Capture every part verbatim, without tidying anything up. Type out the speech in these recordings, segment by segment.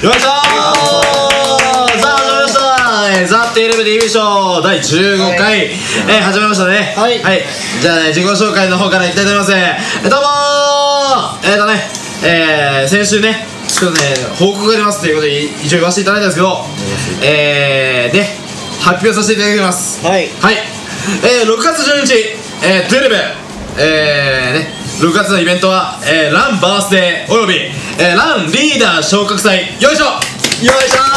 よいしょー。さあ始まりました、ザ・テレビ ティーブイ ショーだいじゅうごかい、えー、始まりましたね。はい、はい、じゃあね、自己紹介の方からいきたいと思います。えー、どうもー。えーとね、えー、先週ねちょっとね報告がありますということで一応言わせていただいたんですけど、えー、ね発表させていただきます。はいはい、えー、ろくがつじゅうににち、えー、テレビえーねろくがつのイベントは、えー、ランバースデーおよび、えー、ランリーダー昇格祭。よいしょよいしょ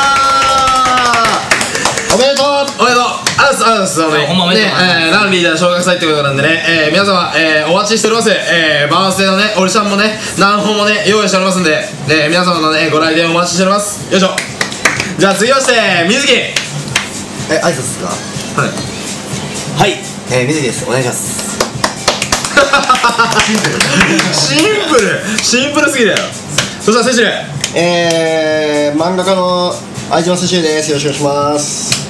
ー。おめでとうおめでとうあざすあざす。ほんまおめでとうね。ランリーダー昇格祭ってことなんでね、えー、皆様、えー、お待ちしております。えー、バースデーのねオリシャンもね何本もね用意しておりますんで、ね、皆様のねご来店お待ちしております。よいしょ。じゃあ次まして水木。 え、挨拶ですか。 はいはい、えー、水木です。お願いします。 シンプルシンプルシンプルすぎだよ。そしたらセシル。 えー、漫画家の相島セシルです。よろしくお願いします。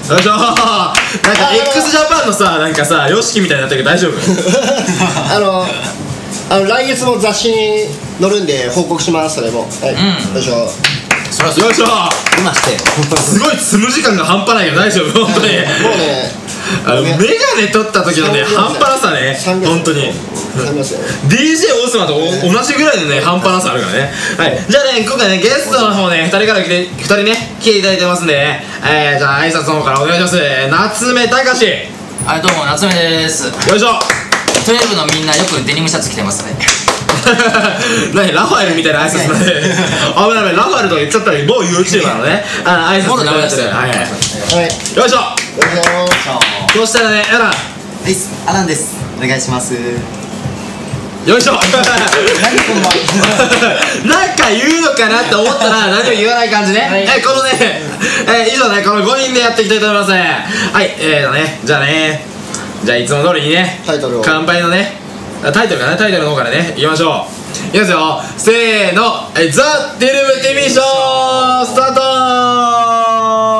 よいしょー。なんか x ジャパンのさなんかさ ヨシキみたいになってるけど大丈夫？ あのあの来月も雑誌に載るんで報告します。それもはい、うん、よいしょ。 そらよいしょー。 今してすごい積む時間が半端ないけど大丈夫？本当にもうねあのメガネ取った時のね半端なさね本当に ディージェー オスマと同じぐらいのね半端なさあるからね。はい、じゃあね今回ねゲストの方ねふたりから来てふたりね来ていただいてますんでね、えー、じゃあ挨拶の方からお願いします。夏目隆。 はい、どうも夏目です。 よいしょ。 トゥエルブのみんなよくデニムシャツ着てますね。 何ラファエルみたいな挨拶まで危ない危ない。ラファエルとか言っちゃったら某 YouTuber のねあの挨拶もうダメですよ。はいはい、 よいしょ。そしたらねアラン。 アランです。お願いします。 よいしょ。なんか言うのかなって思ったら何も言わない感じね。はい、えこのね、えー、以上ねこのごにんでやっていきたいと思います。はい、えーとねじゃあねじゃあいつも通りにねタイトルを乾杯のねタイトルかなタイトルの方からねいきましょう。いきますよせーの、えザ・テレビ ティーブイ ショースタート。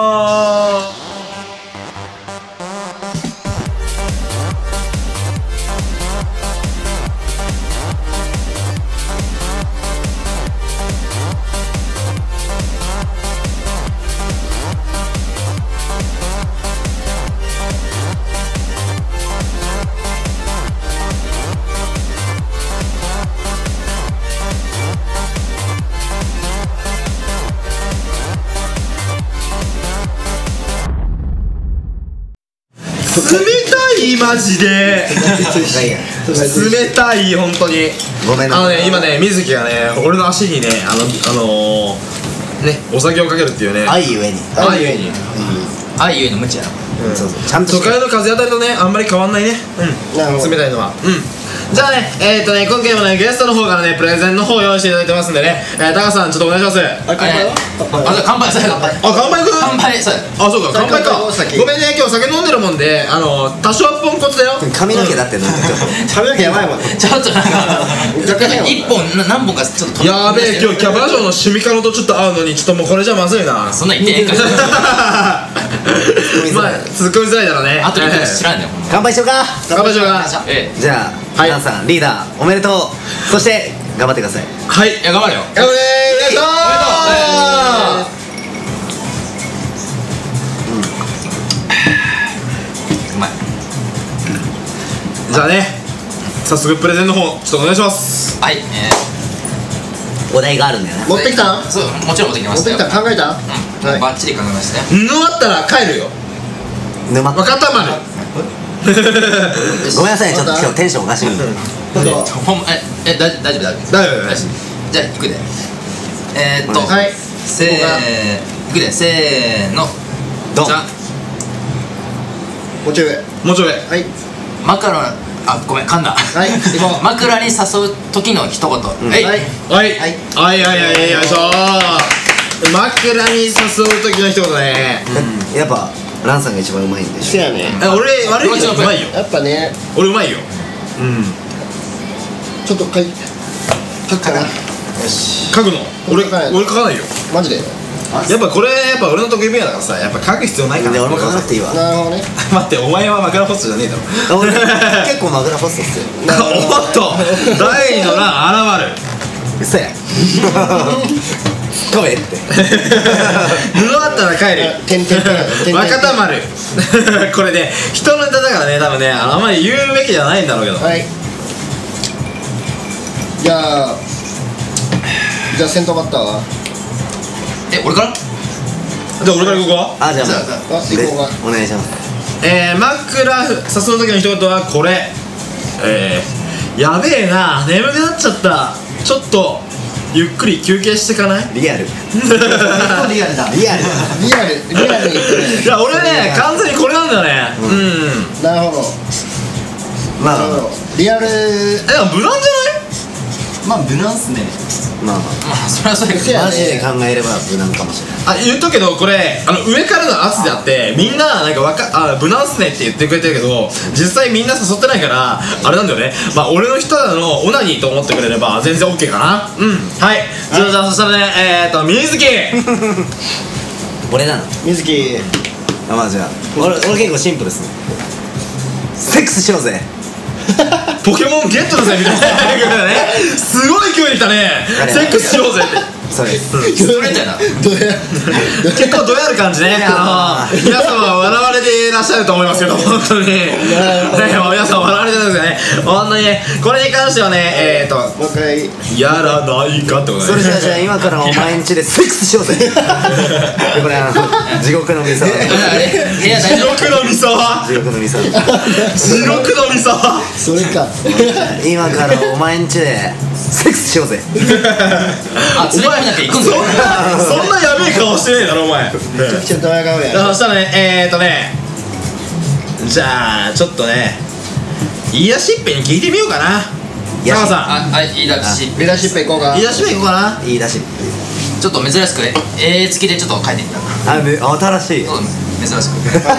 冷たいマジで冷たい本当に。 ごめんな。 あのね今ね水木がね俺の足にねあのあのねお酒をかけるっていうね愛ゆえに愛ゆえに愛ゆえの無知やろ。 そうそうちゃんと都会の風当たりとねあんまり変わんないね。うん冷たいのは。うんじゃあねえーっとね今回もねゲストの方からねプレゼンの方を用意していただいてますんでねタカさんちょっとお願いします。 あ、乾杯はあ、じゃあ乾杯それ乾杯。 あ乾杯くん。 乾杯それ。 あそうか乾杯か。ごめんね今日酒飲んでるもんであの多少ポンコツだよ。 髪の毛だって飲んで髪の毛やばいもんね。 ちょっとなんか一本何本かちょっとやべえ今日キャバ嬢のシミカノとちょっと合うのにちょっともうこれじゃまずいな。 そんなん言ってええんかい。 まあ突っ込みづらいだろうね。 あとで知らんねん。 乾杯しようか。 乾杯しようか。 ええじゃあアランさんリーダーおめでとう。そして頑張ってください。 はい、 いや頑張れよ。 頑張れー。よいしょー。うまい。 じゃあね早速プレゼンの方ちょっとお願いします。 はい、えお題があるんだよね。 持ってきたん？ ー、そうもちろん持ってきま持っしたよ。 てきた。考えた？ うん、バッチリ考えましたね。 布あったら帰るよ。 沼分かったまる。 ごめんなさいちょっと今日テンションおかしいんで。 ほんええ大丈夫大丈夫大丈夫大丈夫大丈じゃあ行くで。えーっとはいせー行くでせーのドン。 じゃもうちょい上。 夫。もうちょい。 はい枕あごめん噛んだ。 はい行こう。 枕に誘う時の一言。えいはいはいはいはいはいはいよいしょー。枕に誘う時の一言ね。 やっぱランさんが一番うまいんでしょ。 せやね。 え俺悪いけどうまいよ。 やっぱね俺うまいよ。うんちょっと書い書くかな。 よし。 書くの俺書かない俺書かないよ。 マジで。 やっぱこれやっぱ俺の得意分野だからさやっぱ書く必要ないから。 で俺も書かなくていいわ。 なるほどね。 待ってお前は枕ホストじゃねえだろ。 俺結構枕ホストっすよ。 おっと第二の欄現る。 嘘や。 突っ込めって布あったら帰るてんてんてん若田丸これね人のネタだからね多分ねあのあんまり言うべきじゃないんだろうけど、 はい。じゃあじゃあ先頭バッターはえ俺からじゃあ俺から行こうか。 あじゃあじゃああ行こうか。 お願いしますえー、枕誘う時の一言はこれえー、やべえな眠くなっちゃったちょっとゆっくり休憩してかないリアルリアルだ。 リアルリアルリアルに言ってね。 いや俺ね完全にこれなんだよねうん、 なるほど。 まあなるほど。リアル。 えでも無難じゃないまあ無難っすね。 まあままあそれはそれせやねあマジで考えれば無難かもしれないあ言っとくけどこれあの上からの圧であってみんななんかわかあ無難っすねって言ってくれてるけど実際みんな誘ってないからあれなんだよねまあ俺の人らのオナニーと思ってくれれば全然 OK かなうんはいじゃあじゃあそしたらねえーと水木俺なの水木。 あまあじゃあ俺俺結構シンプルですねセックスしようぜポケモンゲットだぜみたいなねすごい勢いできたねセックスしようぜってそれストレートやなどうや。 結構ドヤる感じねあの皆様は笑われていらっしゃると思いますけど本当にね皆さん笑われてるんですよね本当にねこれに関してはねえーともう一回。 やらないかってことそれじゃあじゃあね今からお前んちでセックスしようぜでこれあの地獄のミサあれ部屋大地丈夫獄のミサワ地獄のミサ地獄のミサワそれか。 今からお前んちでセックスしようぜあ連れ込みなきゃ行くんそだよんなそんなやべえ顔してねえだろお前めちゃくちゃドヤ顔や。 そしたらねえーとねじゃあちょっとね言い出しっぺに聞いてみようかなや佐川さああいいだしリーダーシップ行こうか。 ん言い出しっぺ行こうかな言い出しちょっと珍しく絵付きでちょっと書いてみたあめ新しいそう珍しく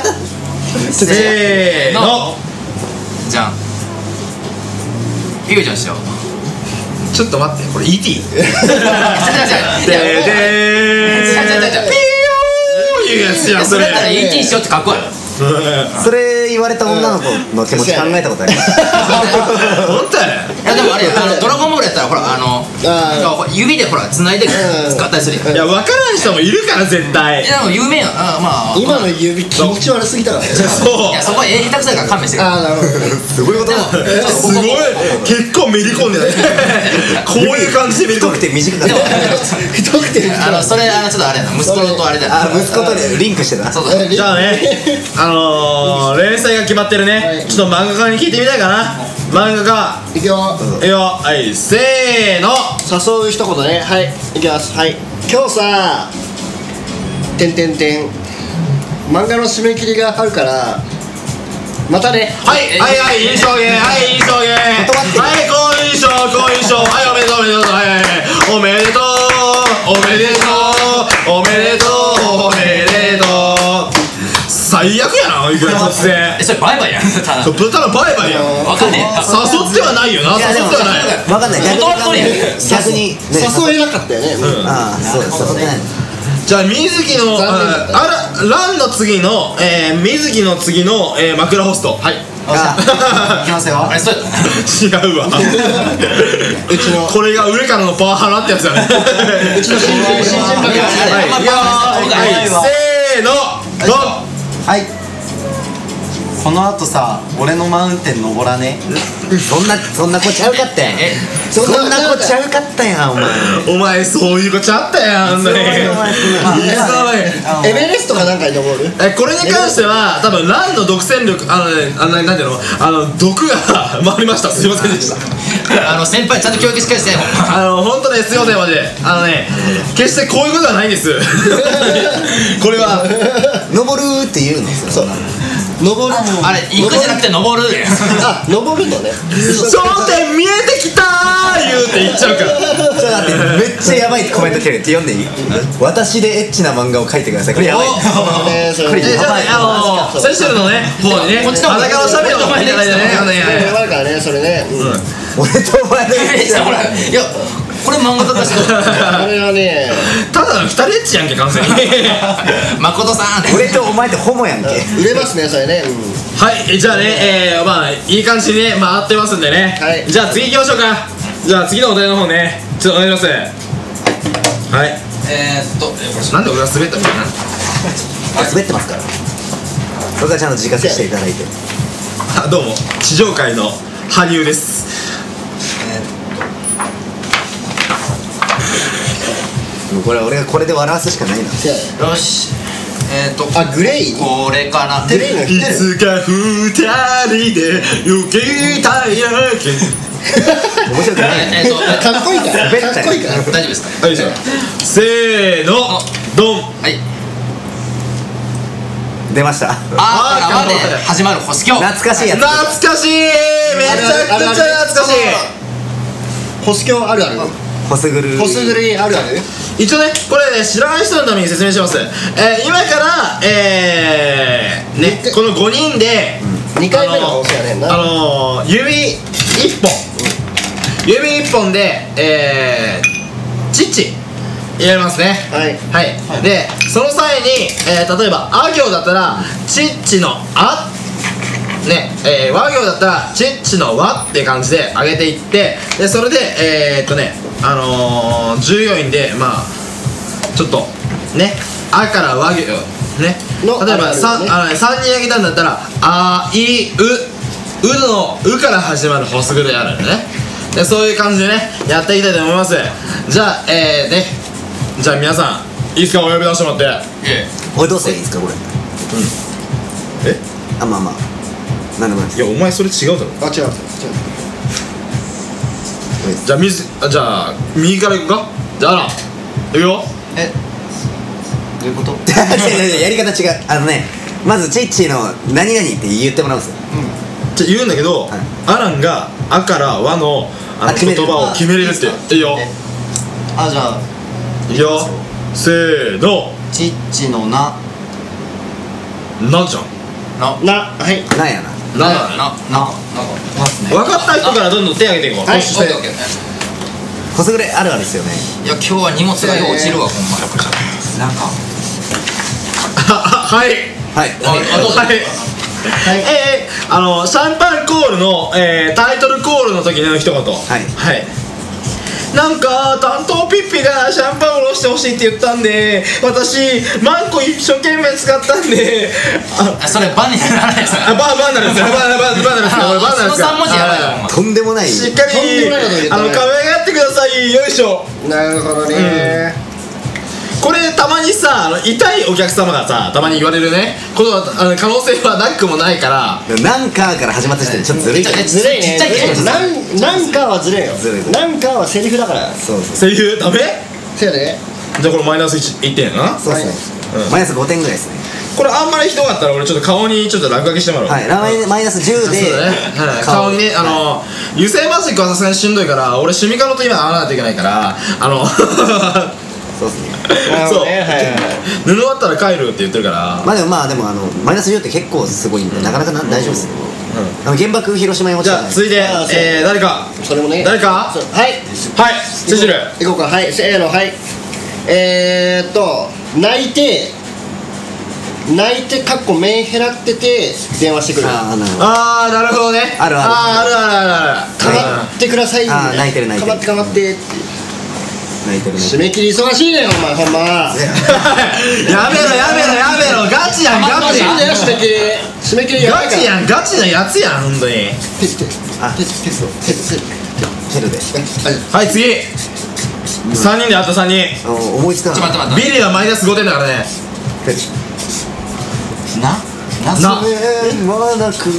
せーのじゃんいいじゃんしようちょっと待ってこれ イーティー違う違う違うででー違う違う違うピーいうやつやんそれそれだったら イーティー しようってかっこいいそれ言われた女の子の気持ち考えたことあります本当やねいやでもあれあのドラゴンボールやったらほらあのなんか指でほら繋いで使ったりするやんいや分からん人もいるから絶対いやでも有名やんあまあ今の指気持ち悪すぎたからね。 そういやそこ絵下手くさいから勘弁してくれああなるほど。 すごいことでもすごい結構めり込んでないこういう感じでめり込んで太くて短かっでも太くてあのそれあのちょっとあれやな息子とあれだよたあ息子とリンクしてたそうそうじゃあねあのー連載が決まってるねちょっと漫画家に聞いてみたいかな漫画家いくよ。 いくよはいせーの誘う一言ね。はいいきます。はい。今日さてんてんてん漫画の締め切りがあるからまたね。 はいはいはい印象芸はい印象芸はい好印象好印象はいおめでとうおめでとうはいはいはいおめでとうおめでとうおめでとうおめでとう最悪やな、いきなり突然えそれバイバイやんただそうただバイバイやんわかんねえ誘ってはないよな、誘ってはない分かんない逆断っとるやんに逆にね誘えなかったよね。うんああそうです誘ってないじゃあ水木の残念だったあらランの次の、えー、水木の次の、えー、枕ホストはいあいきますよ。 あれそうやった違うわうちのこれが上からのパワハラってやつだねうちの新人新人はい、 爆発あれはい、いやーはい、せーのドンはい。この後さ、俺のマウンテン登らね。 そんなそんな子ちゃうかったやんえそんな子ちゃうかったやんお前お前そういう子ちゃったやんあんなにお前そんな言いそうねエベレストかなんかに登る。 えこれに関しては多分ランの独占力あのねあのなんていうのあの毒が回りましたすいませんでしたあの先輩ちゃんと教育しっかりしてあの本当ねすいませんマジであのね決してこういうことはないんですこれは登るって言うのそれ登る。 あれ行くじゃなくて登るであ登るのね。 頂点見えてきたー言うて言っちゃうからちょっと待ってめっちゃヤバいコメント来てるって読んでいい私でエッチな漫画を描いてくださいこれヤバいねそれねこれえじゃあねあのセシルのね方にねこっちの方裸のシャベルを見ていただいてねあのねやばいからねそれね。うん俺とお前のエッチなほらいやこれ漫画家としてこれはねただの二人エッチやんけ完全に誠さん俺とお前ってホモやんけ売れますねそれね。うんはいじゃあねえーまあいい感じにね回ってますんでねはいじゃあ次行きましょうかじゃあ次のお題の方ねちょっとお願いしますはいえーっとなんで俺が滑ったみたいな。 滑ってますからそれからちゃんと自覚していただいて。 あ、どうも地上界の羽生です。 もうこれ俺がこれで笑わすしかないな。 よし、えーっとあ、グレイこれかな。 グレイのいつか二人で行きたいやけ。 面白くないえーっとかっこいいからかっこいいから大丈夫ですか。 はい、じゃあせーのドン。 はい。 出ましたあーからまで始まる星京。 懐かしいやつ。 懐かしい、めちゃくちゃ懐かしい。 星京あるあるホスグルホスグルあるある一応ね、これね、知らない人のために説明します。えー、今からえー、ね、このごにんでにかいめの放送やねんな。 あのー、指いっぽん、指いっぽんでえー、チッチ入れますね。 はいはい、でその際に、えー、例えばあ行だったらチッチのあね、えー、和行だったらチッチの和って感じで上げていって、でそれでえー、っとねあのー、従業員でまあちょっとねあから和行ね、 の例えばあるあるねさあのねさんにんあげたんだったらあいううのうから始まるホスグルやるんだね。でそういう感じでねやっていきたいと思います。じゃあえー、ねじゃあ皆さんいいですか、お呼び出してもらって。 これどうすればいいんですかこれ。 えあ、まあまあなんでもないです。 いやお前それ違うだろ。 あ、違う違うじゃあ水あじゃあ右から行くか。じゃああら行くよ。 えどういうこと。 違う違う違うやり方違う。あのねまずチッチーの何々って言ってもらうんですよ。 じゃあ言うんだけど、 はいアランが「あ」から「和のあのあ決める言葉を決めれるって。いいよあ、じゃあいいよ、せーのチッチのななじゃん。 なな、はいなんやな。 ななななますね。 分かった人からどんどん手挙げていこう。 はいそしてオッケーオッケー。 ホスグルあるあるですよね。 いや今日は荷物がよう落ちるわほんま。 なんかはいはいああどうぞ。 はいえー、あのシャンパンコールの、えー、タイトルコールの時の一言。はいはいなんか担当ピッピがシャンパンを下ろしてほしいって言ったんで私マンコ一生懸命使ったんでああそれバネにならないですあバーバーナルですよバーナルバーナルバーナルですよこれバーナルですよ。 そのさん文字やばいよほんま。 とんでもない。 しっかりとんでもないこと言ったねあの可愛がってください。よいしょ。 なるほどねこれたまにさあの痛いお客様がさたまに言われるねことはあの可能性はなくもないから。 なんかから始まった時点でちょっとずるい。 ちょちょずるいねちっちゃいけどなんなんかはずるいよずるいずるいなんかはセリフだからそうそうセリフダメ。 せやでじゃあこれマイナスいってんやな。 そうですね。マイナスごてんぐらいですね。 これあんまりひどかったら俺ちょっと顔にちょっと落書きしてもらおう。 はい。ラマイマイナスじゅうでそうだね、はい、顔にね、あの油性マジックはさすがにしんどいから俺シミカロと今合わないといけないからあのそうですね。 なるほそうどねはいはい布あったら帰るって言ってるからまあでもまあでもあのマイナスじゅうって結構すごいんでなかなかな大丈夫ですよ。あの原爆広島に落ちたね。 じゃあ続いてあーそうえー誰かそれもね誰かそうはいはいセシル。 いこうかはいせーのはいえーっと泣いて泣いてかっこ目減らってて電話してくるああなるほど。 あーなるほどね。 あるあるあーあるあるあるあるかまってくださいみたいなあー泣いてる泣いてるかまってかまってっていう泣いてるね。 締め切り忙しいねお前ほんまやめろやめろやめろガチやんガチやん忙しいんだよ締め切り締め切りやばいガからチやんガチなやつやんほんとに。 テステあテステステステヘルで。 はい次さんにんであとさんにん。 あの思いつかちょなかっ待って待ってビリはマイナスごてんだからね。 た。 なななまなく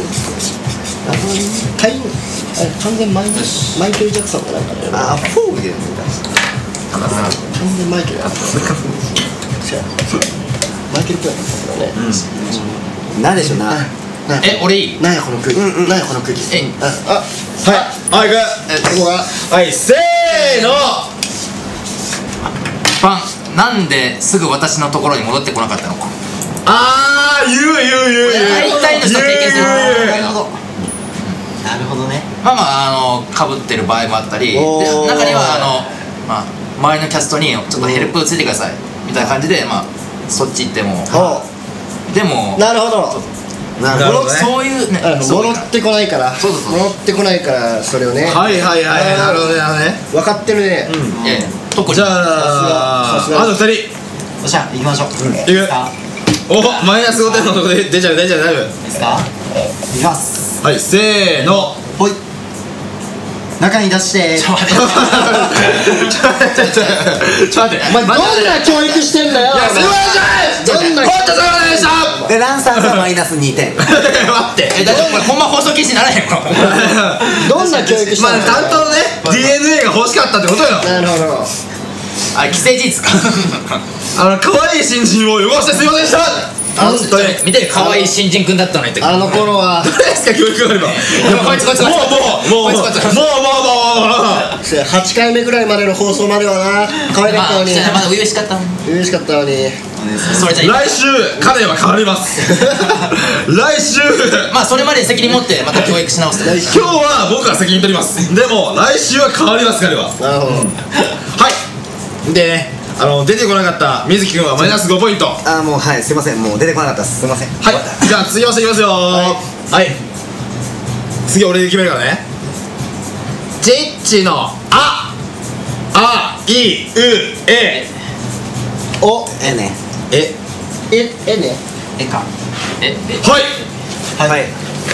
タイムあれ完全マイマイケル・ジャクソンかなんかねあフォー入れるんだ。 完全マイケルやった違うマイケル・プランだったからねなんでしょうな。 なえ俺いい。 なんやこの空気なんやこの空気えああはいはい行く。 ここがはいせーのパンなんですぐ私のところに戻ってこなかったのか。 あー言う言う言う言う大体の人経験する。 言う言うなるほどなるほどね。 まあまああのかぶってる場合もあったりでおー中にはあのまあ周りのキャストにちょっとヘルプついてくださいみたいな感じでまあそっち行ってもほでもうなるほどなるほど。 なるほどねそういうねあのそう戻ってこないからそうそうそう戻ってこないからそれをねはいはいはいなるほどねなるほどね。 分かってるねええ特にじゃああとふたりよっしゃ行きましょう。 いくおマイナスごてんのとこで出ちゃう出ちゃう大丈夫いいですか。いきます。 はいせーのほい。中に出してちょっと待ってちょっと待ってちょっと待ってお前どんな教育してんだよ。 すいませんどんなほんとすいませんでしたでランさんがマイナスにてん。 待ってえ、だってこれほんま放送禁止にならへんのどんな教育してんまあだよ。 担当のね ディーエヌエー が欲しかったってことよなるほど。 あ、既成事実かあの可愛い新人を汚してすいませんでした本当に見て可愛い新人くんだったのにってあの頃は誰ですか教育係のいやこいつこいつこいつもうもうもうもうもうもうもうもうはちかいめぐらいまでの放送まではな可愛かったのにまだ初々しかったもん嬉しかったのに。 それじゃいい来週彼は変わります来週まあそれまで責任持ってまた教育し直す来週今日は僕が責任取りますでも来週は変わります彼はなるほど。 はいでねあの出てこなかった水木くんはマイナスごポイントはあーもうはいすいませんもう出てこなかったですすいません。 いじゃあ次ましていきますよはい次俺で決めるからねチッチのああいうえおええね。 えええね。 えか。 え、えはいはい。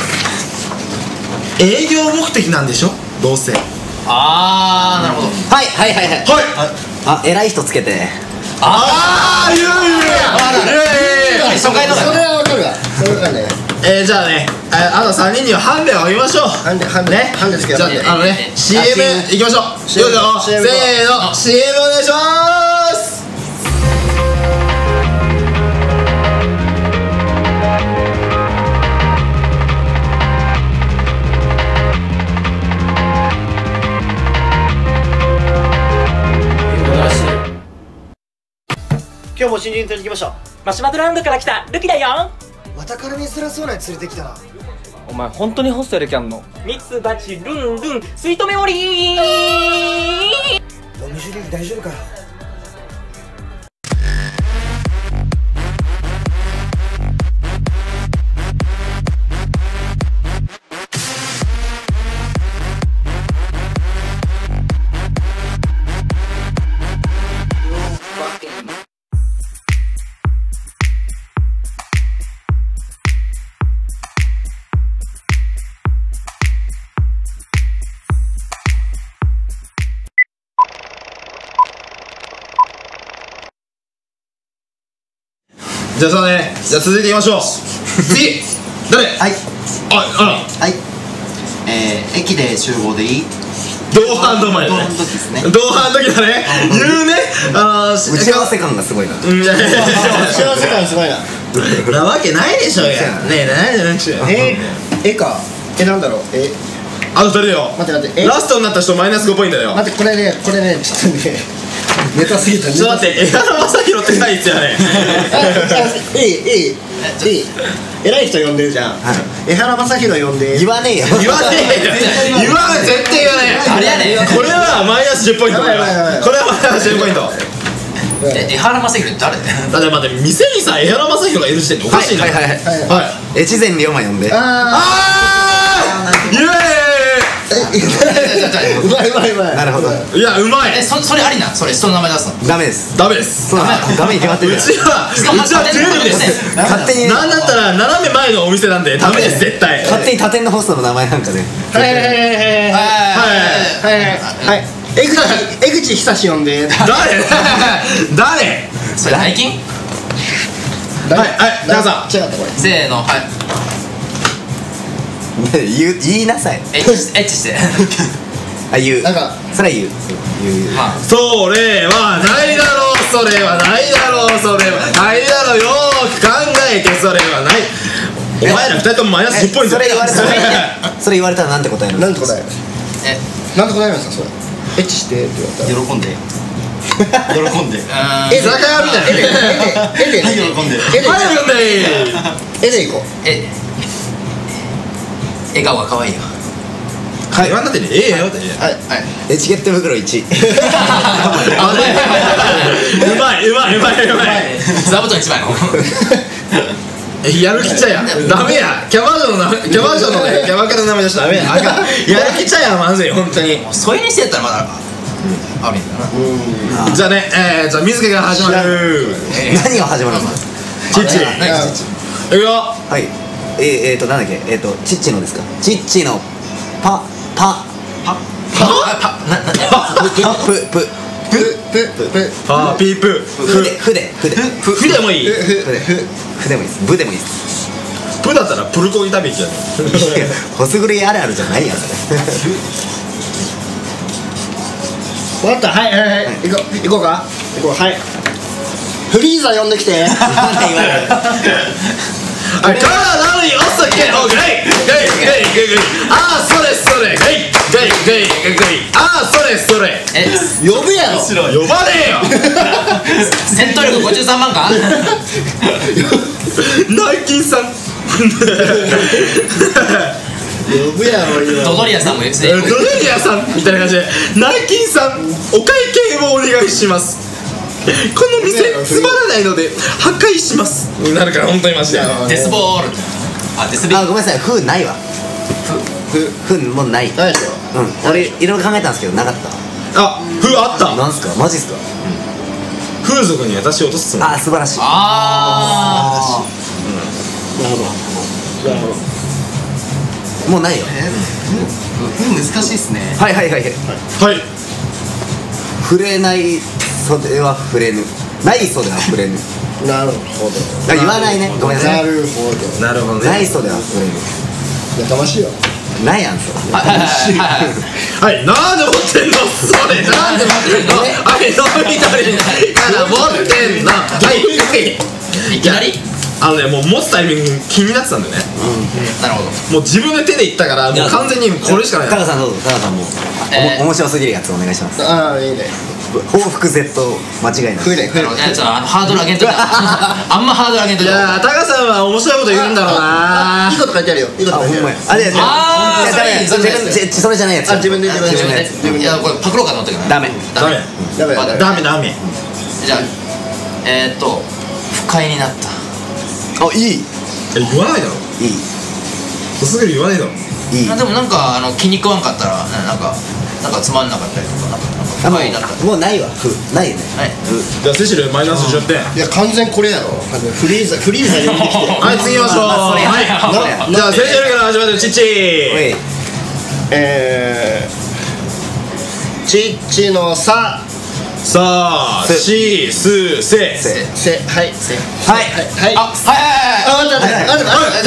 営業目的なんでしょどうせはいあーなるほどはいはいはいはい。あ偉い人つけて。 ああ言う言う言う言う初回のだそれはわかるわ。それわかんない。 えー、じゃあねああとさんにんにはハンデをあげましょうハンデハンデねハンデですけど。 じゃああのね シーエム いきましょういきますよシーエムせーの シーエム お願いします今日も新人取りに来ました。 マシュマドランドから来たルキだよ。 また絡みづらそうなやつ連れてきたな。 お前本当にホストやる気あんの？ミツバチルンルンスイートメモリー。 飲み汁大丈夫かよ。 じゃあそうねじゃあ続いていきましょう次誰はいああらはい。えー、駅で集合でいい？ 同伴同伴同伴やねの時ですね。 同伴の時だね言うねあの打ち合わせ感がすごいな。 うんいやいやいや幸せ感すごいな。 なわけないでしょうやねえないじゃなくてえ絵か。えなんだろう。えあとふたりだよ待って待って。えラストになった人マイナスごポイントだよ待ってこれねこれねちょっとねネタすぎた。 ちょっと待って江原正宏って書いてたよねいいいいいい偉い人呼んでるじゃん。江原正宏呼んで。 言わねえよ。 言わねえよ言わない絶対言わねえあれやねこれはマイナスじゅうポイントだよやばいやばいやばいこれはマイナスじゅうポイントえ、江原正宏って誰だって待って店にさ江原正宏がいる時点でおかしいなはいはいはいはいはい越前龍馬呼んで。 ああーイエーうまいうまいうまい。 なるほど。 ーイいやうまいえ、そそれありなんそれ人の名前出すのダメです。 ダメですそうだ。ダメに決まってうる。 ちはうちはテレビです勝手になんだったら斜め前のお店なんでダメです絶対勝手に他店のホストの名前なんかで。 はいはいはいはいはいはいはいはい。江口江口久志呼んで。 誰誰それ内勤はいはい皆さん違ったこれ。 せーの、はい言う言いなさい。 エッチしてエッチしてあ言う。 なんかそれは言う。言う。 まあそれはないだろうそれはないだろうそれはないだろうよーく考えてそれはないお前ら二人ともマイナスじゅっポイントそれ言われたらそれ言われたらなんて答えるの？ なんて答える。 え、 なんて答えるんですかそれ。エッチしてって言われたら。 喜んで。喜んで。 うーん絵で居酒屋みたいな絵で絵で絵で喜んで。 絵ではい読んで絵でいこう。 え、笑顔が可愛いよはい言わんなってねええよってはいエチケット袋いち。 あうまいうまいうまいうまい座布団一枚のやる気ちゃやダメやキャバ嬢の名前キャバ嬢のねキャバクラの名前出したらダメやあかんやる気ちゃやまずい本当に添いにしてやったらまだあるんだな。 じゃあね、えー、じゃあ水木が始まる。 何が始まるの？ チッチいくよ。 はい。ええーとなんだっけ、えーとチッチのですか？チッチのパパパパななププププププパーピープフでフでフでフでもいい。 フでフでもいいです。ブでもいいです。 プだったらプルコギ食べきやね。 ホスグリあるあるじゃないやんそれ。 分かった。はいはいはい、行こう行こうか行こう。はい、フリーザ呼んできて。 なんで言われる？ あ、カーナルにおっさけおグレイグレイグレイグレイ。あーそれそれグレイグレイグレイグレイ。あーそれそれ。 え、 呼ぶやろ。 呼ばねえよ。 戦闘力ごじゅうさんまんか？ ナイキンさん。 呼ぶやろ今。 ドドリアさんも言ってドドリアさんみたいな感じで、ナイキンさんお会計をお願いします。この店つまらないので破壊しますなるから本当にマジで。 デスボール。あ、デスビー。 あ、ごめんなさい、フないわ。フフもうない。 ないでしょ。 うん、俺いろいろ考えたんですけどなかった。 あ、フあった。 なんすか、マジっすか。 風俗に私を落とすつもり。 あ、素晴らしい。 あなるほどなるほど。 もうないよ。 難しいっすね。 はいはいはいはい。 はい。 触れない袖は触れぬ、ない袖は触れぬ。 なるほあ、言わないね、ごめんなど。 さ。 ないるほど。 なるほどね。 ない袖は触れやかましいよ。 ぬ。ないやんそれ。 あ。はいはいはいはい。 はい、なんで持ってんのそれ。なんで持ってんの。はい、飲み取りから持ってんの。はい。 いきなり？ あのね、もう持つタイミング気になってたんだよね。 なるほど。 もう自分で手でいったからもう完全にこれしかない。 タカさんどうぞ、タカさんもえーおも面白すぎるやつお願いします。 ああいいね。 報復 Z 間違いない。 増えない増えない。 なるほど。いやちょっとあのハードル上げんといて。あんまハードル上げんといて。 いやー、タカさんは面白いこと言うんだろうな。 いいこと書いてあるよ。いいこあ、 と書いてあるほんまや。あ、じゃあ、 あーじゃあ、ダメ。 それそれ自分じそれじゃないやつ。 あ、自分で自分で自分で自分でいやこれパクろうかと思ったけど。 ダメ。 ダメダメだダメダメ。 じゃあえーっと不快になった。 あ、いい。 え、言わないだろ。 いい。 すぐに言わないだろ。 いい。 あでもなんかあの気に食わんかったらななんかなんかつまんなかったりとかなんかなんかあ、も不快になったり。 うもうないわ。ふないよね。 はい。 じゃあセシルマイナスじゅってん。 いや完全これやろ。フリーザフリーザ呼んできて。 はい、次行きましょう。 あそれはい。 なじゃあセシルから始まるチッチおい。 えー、ちっちのささあ、し、す、せ。 せせはいせはい。 はいあ、はいはいはい。 あ、待って待って待って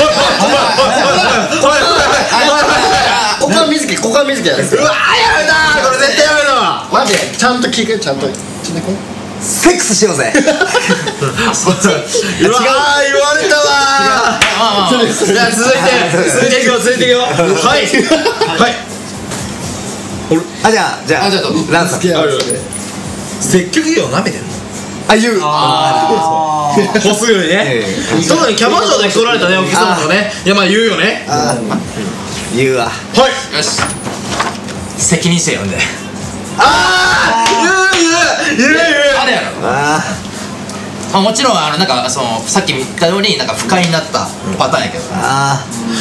待って。ここは水木ここは水木や。 うわー、やめたー。これ絶対やめろ。 待ってちゃんと聞くちゃんと。ちょっとこセックスしようぜ。 うわー、言われたわー。じゃあ続いて続いていくよ続いていくよ。はいはい。 あ、じゃあ、じゃあ、 あじゃあどうぞランさん。 ある積極業舐めてんの。 あ、言う。 ホスグルにね。特にキャバ嬢で来られたねお客様とかね。いやまあ言うよね。 あ、言うわ。 はい。 よし。責任者呼んで。 ああ、言う言う言う言う。 あれやろ。 あまあもちろんあのなんかそのさっき言ったようになんか不快になったパターンやけど。 あ、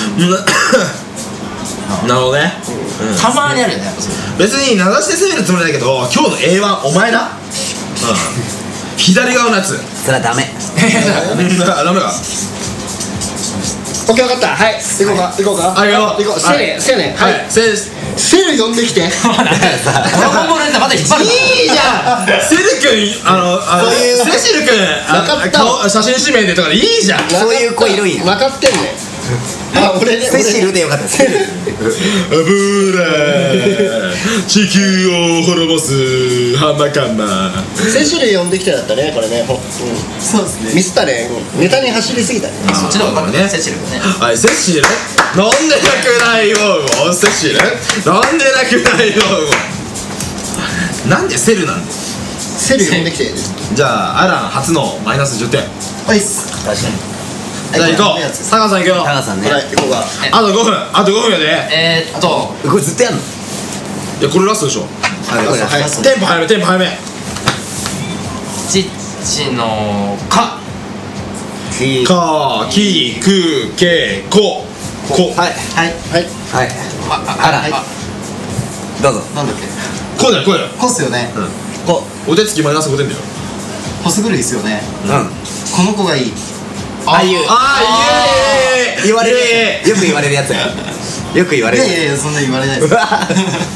なるほどね。 たまにあるよね。やっぱそう別に名指しで攻めるつもりだけど今日の エーワン お前な。左側のやつ。 それはダメ。 ダメか。 オッケー分かった。はい行こうか行こうか。 はいよ。 行こう。せねせねは。 はいい。 せです。 セル呼んできて。 ドラゴンボールでまだ引っ張るの。 いいじゃん。セル君あのあのセシル君わかった顔写真指名でとかでいいじゃん。 そういう子いるんや。 分かってんね。あ、俺ね。 セシルでよかったです。 ブーラー地球を滅ぼすハンマカンマ。 セシル呼んできてだったねこれね。ほうん。 そうですね。 ミスったね。ネタに走りすぎたね。 そっちの方が分かるね。セチル君ね。 はい、セシルなんでなくないよセシルなんでなくないよ。なんでセルなんで。 セル呼んできて。 じゃあアラン初のマイナスじゅってん。 はい。 確かに。 じゃあ行こう。タカさん行くよ。 タカさんね。 はい行こうか。 あとごふんあとごふんやで。 えーっとこれずっとやんの？ いやこれラストでしょ。 はい、これはいテンポ早めテンポ早め。 ちっちのか。 きかきくけここ。 はいはいはい。 はい。 ああらあどうぞ。 なんだっけ。 こうだよこうだよ。 こうっすよね。 こうお手つきマイナスごてんだよ。 ホス狂いっすよね。 うんこの子がいい。 ああいうああ言われるよく言われるやつやよく言われるいやいやいやそんな言われないです。 うわはい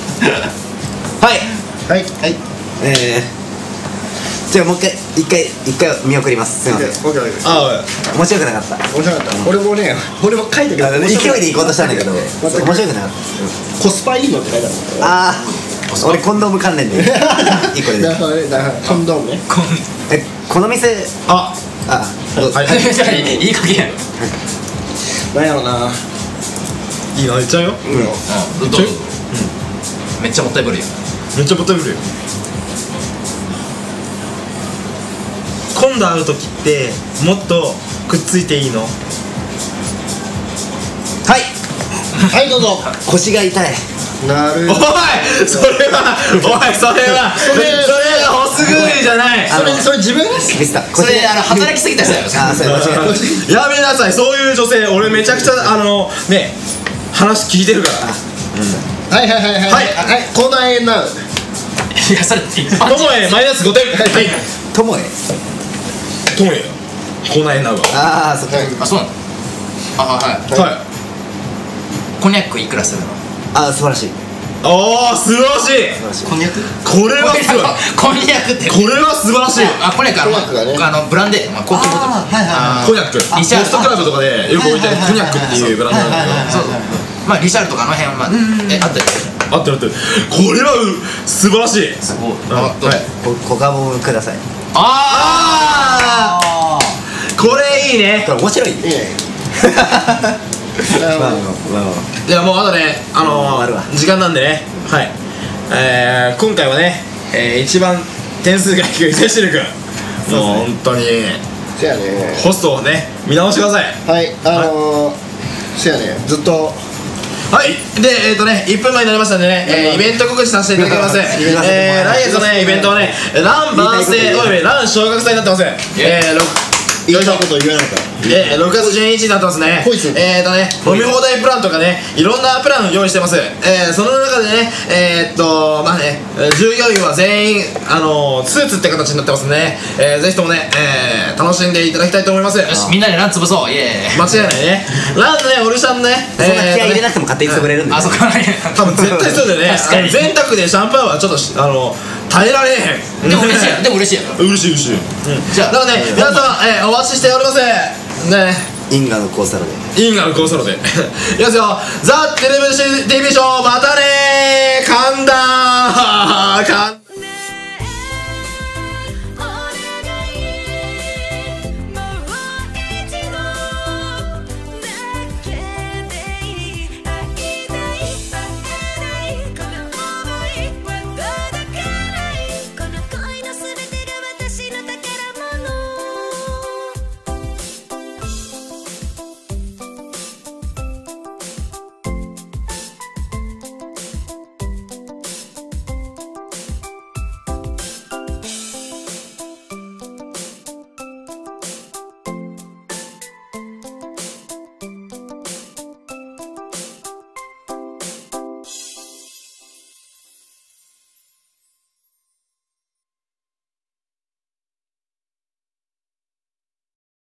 はいはい。 えーじゃあもう一回一回一回見送りますすいませんオッケーオッケー。 あ面白くなかった面白かった。俺もね俺も書いたけどあの勢いで行こうとしたんだけど面全く白くなかっコスパいいのって書いてあるもん。 たああ俺コンドーム関連でいいこれでなるほどねなるほど。コンドームね。 えこの店ああどうぞはいいい加減やろ。 なんやろな。 いいの言っちゃうよ。 うんどうぞ。めっちゃもったいぶるよ。 めっちゃボタン振るよ。今度会う時ってもっとくっついていいの？ はいはいどうぞ。 腰が痛いなるおいそれはおいそれはそれはホス狂いじゃない。 それそれ自分ミスターそれあの働きすぎた人だよ。 ああそれ間違えたやめなさいそういう女性俺めちゃくちゃあのね話聞いてるから。 はいはいはいはいはいはい。コーナーへなう。 いやそれ一般ともえマイナスごてん。はいともえともえコーナーへなうわ。 ああそっかあそうなの。あはいはいこんにゃくいくらするの。 ああ素晴らしいああ素晴らしい。 こんにゃく。 これはすごいこんにゃくってこれは素晴らしい。 あこんにゃくあのこんにゃくがねあのブランデーまあ高級ブランあーはいはいはい。 コニャックホリシャーストクラブとかでよく置いてるコニャックっていうブランドなんだけどそうそうまあリシャールとかあの辺はまあえあったりする。 あってるあってるこれはう素晴らしい。 すごい。 あどうはいこ小顔くださいあああこれいいね。 これ面白いいいね。 まあまあまあいやもうあとねあのあるわー、時間なんでねはいえー、今回はね、えー、一番点数が低いセシル君もう本当にせやね。 ホストをね見直してください。 はいあのーせやねずっとはいでえっ、ー、とねいっぷんまえになりましたんでね、えー、イベント告知させていただきます。えー、来月のねイベントはねランバースデーおいラン小学祭になってます。えー、ろよいしょこと言わなかった。 えー、ろくがつじゅうににちになってますね。 ほいっすえーとね飲み放題プランとかねいろんなプランを用意してます。えー、その中でねえー、っとまあね従業員は全員あのー、スーツって形になってますんでね、えー、ぜひともね、えー、楽しんでいただきたいと思います。 よしみんなでラン潰そうイエーイ。 間違いないね。ランのねオルシャンのねそんな気合い入れなえーとねくても勝手に潰れるんであそこからね多分絶対そうだよね。 確かに全卓でシャンパンはちょっとしあの耐えられへん。 でも嬉しいやんでも嬉しいやん。 嬉しい嬉しい。 じゃあだからね皆さん、えー、お待ちしておりますね。 因果のコーサルで因果のコンソロでいきますよ。ザ・テレビション ティーブイ ショーまたねー神田神田